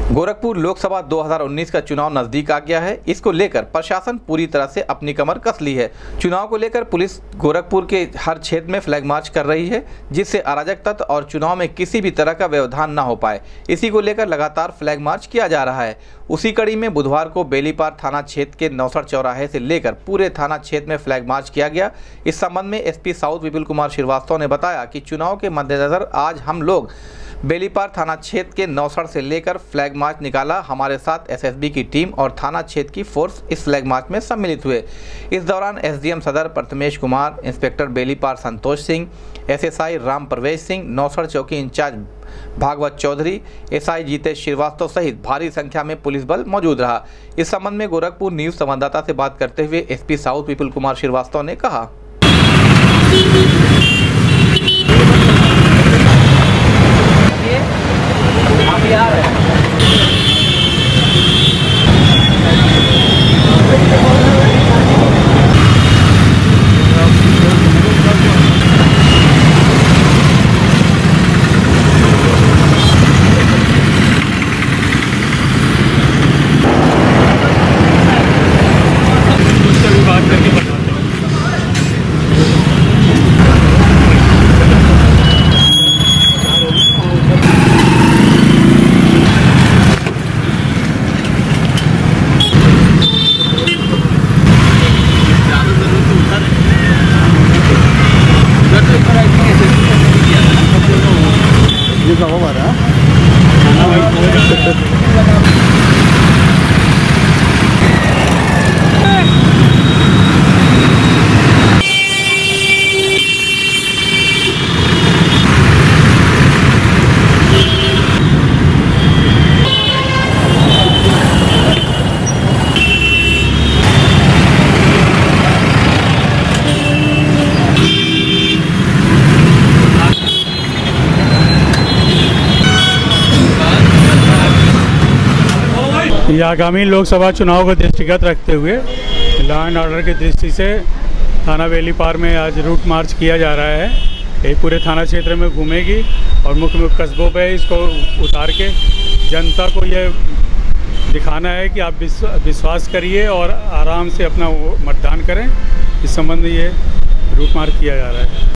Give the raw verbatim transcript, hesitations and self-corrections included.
गोरखपुर लोकसभा दो हज़ार उन्नीस का चुनाव नजदीक आ गया है। इसको लेकर प्रशासन पूरी तरह से अपनी कमर कस ली है। चुनाव को लेकर पुलिस गोरखपुर के हर क्षेत्र में फ्लैग मार्च कर रही है, जिससे अराजक तत्व और चुनाव में किसी भी तरह का व्यवधान न हो पाए। इसी को लेकर लगातार फ्लैग मार्च किया जा रहा है। उसी कड़ी में बुधवार को बेलीपार थाना क्षेत्र के नौसड़ चौराहे से लेकर पूरे थाना क्षेत्र में फ्लैग मार्च किया गया। इस संबंध में एसपी साउथ विपुल कुमार श्रीवास्तव ने बताया कि चुनाव के मद्देनजर आज हम लोग बेलीपार थाना क्षेत्र के नौसड़ से लेकर फ्लैग मार्च निकाला। हमारे साथ एसएसबी की टीम और थाना क्षेत्र की फोर्स इस फ्लैग मार्च में सम्मिलित हुए। इस दौरान एसडीएम सदर प्रथमेश कुमार, इंस्पेक्टर बेलीपार संतोष सिंह, एसएसआई राम प्रवेश सिंह, नौसड़ चौकी इंचार्ज भागवत चौधरी, एसआई जीतेश श्रीवास्तव सहित भारी संख्या में पुलिस बल मौजूद रहा। इस संबंध में गोरखपुर न्यूज संवाददाता से बात करते हुए एसपी साउथ विपुल कुमार श्रीवास्तव ने कहा, ये आगामी लोकसभा चुनाव को दृष्टिगत रखते हुए लॉ एंड ऑर्डर की दृष्टि से थाना बेलीपार में आज रूट मार्च किया जा रहा है। ये पूरे थाना क्षेत्र में घूमेगी और मुख्य मुख्य कस्बों पे इसको उतार के जनता को ये दिखाना है कि आप विश्वास करिए और आराम से अपना मतदान करें। इस संबंध में ये रूट मार्च किया जा रहा है।